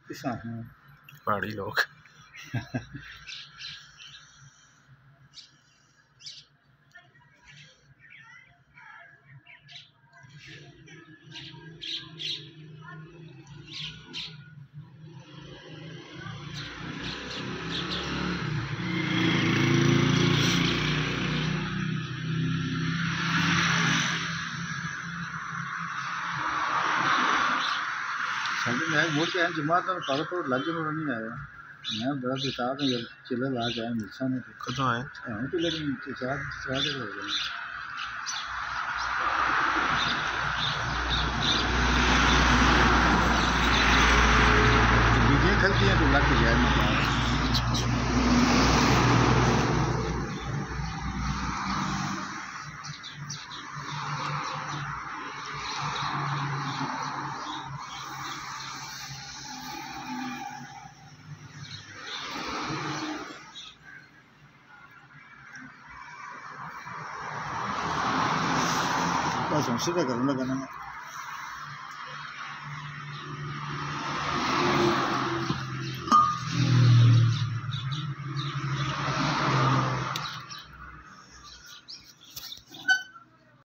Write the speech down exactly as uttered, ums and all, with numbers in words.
पहाड़ी लोग मैं वोट के जमात पर तो लग नहीं आया मैं बड़ा बेताब है चिल्ला ला के आया मिलसा ने कदों आए हां तो लेकिन चार चार हो गए बीजे खलती है तो लग गया मैं बस सीधा करने लगा ना